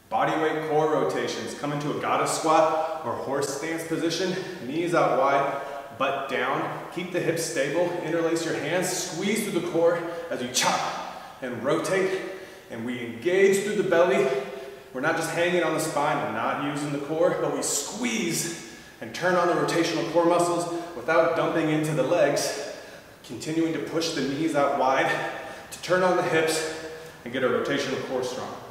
Bodyweight core rotations. Come into a goddess squat or horse stance position. Knees out wide, butt down. Keep the hips stable. Interlace your hands. Squeeze through the core as you chop and rotate. And we engage through the belly. We're not just hanging on the spine and not using the core, but we squeeze and turn on the rotational core muscles without dumping into the legs. Continuing to push the knees out wide to turn on the hips and get our rotational core strong.